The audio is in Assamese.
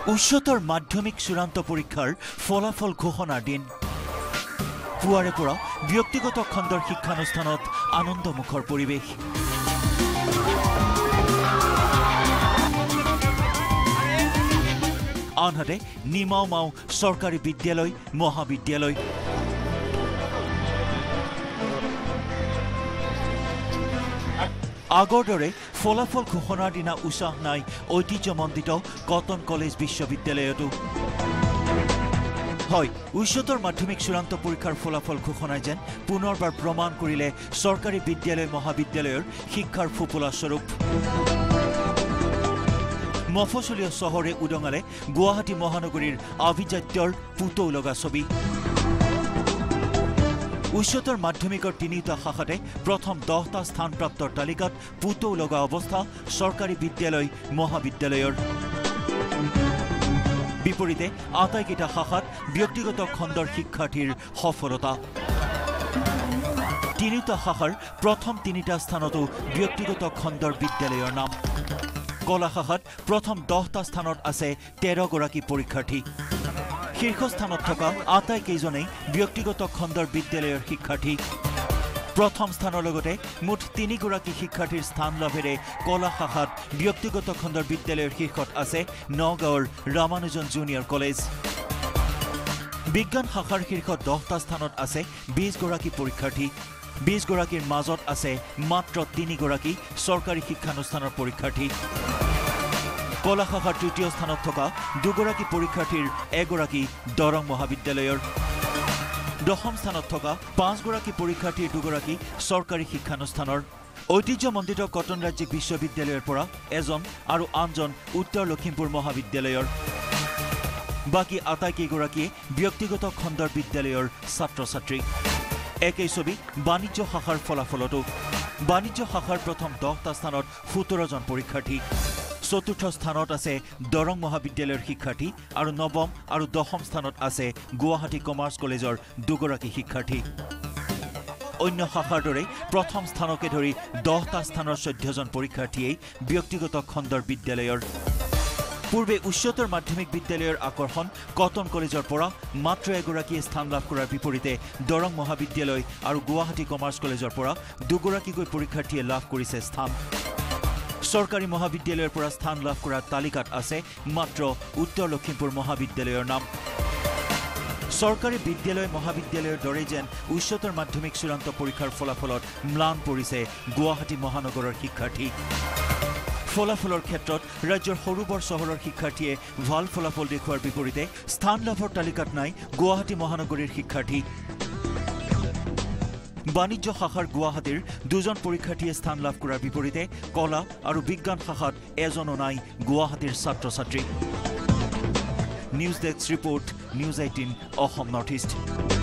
উচ্চতৰ মাধ্যমিক চূড়ান্ত পৰীক্ষাৰ ফলাফল ঘোষণাৰ দিন পুৱাৰে পৰা ব্যক্তিগত খণ্ডৰ শিক্ষানুষ্ঠানত আনন্দমুখৰ পৰিৱেশ আনহাতে নিমাও চৰকাৰী বিদ্যালয় মহাবিদ্যালয় আগৰ দৰে ফলাফল ঘোষণাৰ দিনা উৎসাহ নাই ঐতিহ্যমণ্ডিত কটন কলেজ বিশ্ববিদ্যালয়তো হয় উচ্চতৰ মাধ্যমিক চূড়ান্ত পৰীক্ষাৰ ফলাফল ঘোষণাই যেন পুনৰবাৰ প্ৰমাণ কৰিলে চৰকাৰী বিদ্যালয় মহাবিদ্যালয়ৰ শিক্ষাৰ ফুপুলা স্বৰূপ মফচলীয় চহৰে উদঙালে গুৱাহাটী মহানগৰীৰ আভিজাত্যৰ পুতৌ লগা ছবি উচ্চতৰ মাধ্যমিকৰ তিনিটা শাখাতে প্ৰথম 10টা স্থানপ্ৰাপ্তৰ তালিকাত পুতৌ লগা অৱস্থা চৰকাৰী বিদ্যালয় মহাবিদ্যালয়ৰ বিপৰীতে আটাইকেইটা শাখাত ব্যক্তিগত খণ্ডৰ শিক্ষাৰ্থীৰ সফলতা তিনিটা শাখাৰ প্ৰথম তিনিটা স্থানতো ব্যক্তিগত খণ্ডৰ বিদ্যালয়ৰ নাম কলা শাখাত প্ৰথম 10টা স্থানত আছে 13 গৰাকী পৰীক্ষাৰ্থী শীৰ্ষস্থানত থকা আটাইকেইজনেই ব্যক্তিগত খণ্ডৰ বিদ্যালয়ৰ শিক্ষাৰ্থী প্ৰথম স্থানৰ লগতে মুঠ 3 গৰাকী শিক্ষাৰ্থীৰ স্থান লাভেৰে কলা শাখাত ব্যক্তিগত খণ্ডৰ বিদ্যালয়ৰ শীৰ্ষত আছে নগাঁৱৰ ৰামানুজন জুনিয়ৰ কলেজ বিজ্ঞান শাখাৰ শীৰ্ষত 10টা স্থানত আছে 20 গৰাকী পৰীক্ষাৰ্থী 20 গৰাকীৰ মাজত আছে মাত্ৰ 3 গৰাকী চৰকাৰী শিক্ষানুষ্ঠানৰ পৰীক্ষাৰ্থী কলা শাখাৰ তৃতীয় স্থানত থকা 2 গৰাকী পৰীক্ষাৰ্থীৰ এগৰাকী দৰং মহাবিদ্যালয়ৰ দশম স্থানত থকা 5 গৰাকী পৰীক্ষাৰ্থীৰ 2 গৰাকী চৰকাৰী শিক্ষানুষ্ঠানৰ ঐতিহ্যমণ্ডিত কটন ৰাজ্যিক বিশ্ববিদ্যালয়ৰ পৰা এজন আৰু আনজন উত্তৰ লখিমপুৰ মহাবিদ্যালয়ৰ বাকী আটাইকেইগৰাকীয়ে ব্যক্তিগত খণ্ডৰ বিদ্যালয়ৰ ছাত্ৰ ছাত্ৰী একেই ছবি বাণিজ্য শাখাৰ ফলাফলতো বাণিজ্য শাখাৰ প্ৰথম 10টা স্থানত 17 জন পৰীক্ষাৰ্থী চতুৰ্থ স্থানত আছে দৰং মহাবিদ্যালয়ৰ শিক্ষাৰ্থী আৰু নৱম আৰু দশম স্থানত আছে গুৱাহাটী কমাৰ্চ কলেজৰ 2 গৰাকী শিক্ষাৰ্থী অন্য শাখাৰ দৰে প্ৰথম স্থানকে ধৰি 10টা স্থানৰ 14 জন পৰীক্ষাৰ্থীয়ে ব্যক্তিগত খণ্ডৰ বিদ্যালয়ৰ পূৰ্বে উচ্চতৰ মাধ্যমিক বিদ্যালয়ৰ আকৰ্ষণ কটন কলেজৰ পৰা মাত্ৰ এগৰাকীয়ে স্থান লাভ কৰাৰ বিপৰীতে দৰং মহাবিদ্যালয় আৰু গুৱাহাটী কমাৰ্চ কলেজৰ পৰা 2 গৰাকীকৈ পৰীক্ষাৰ্থীয়ে লাভ কৰিছে স্থান চৰকাৰী মহাবিদ্যালয়ৰ পৰা স্থান লাভ কৰাৰ তালিকাত আছে মাত্ৰ উত্তৰ লখিমপুৰ মহাবিদ্যালয়ৰ নাম চৰকাৰী বিদ্যালয় মহাবিদ্যালয়ৰ দৰে যেন উচ্চতৰ মাধ্যমিক চূড়ান্ত পৰীক্ষাৰ ফলাফলত ম্লান পৰিছে গুৱাহাটী মহানগৰৰ শিক্ষাৰ্থী ফলাফলৰ ক্ষেত্ৰত ৰাজ্যৰ সৰু বৰ চহৰৰ শিক্ষাৰ্থীয়ে ভাল ফলাফল দেখুৱাৰ বিপৰীতে স্থান লাভৰ তালিকাত নাই গুৱাহাটী মহানগৰীৰ শিক্ষাৰ্থী বাণিজ্য শাখাৰ গুৱাহাটীৰ 2 জন পৰীক্ষাৰ্থীয়ে স্থান লাভ কৰাৰ বিপৰীতে কলা আৰু বিজ্ঞান শাখাত এজনো নাই গুৱাহাটীৰ ছাত্ৰ ছাত্ৰী news desk report news 18 Assam north east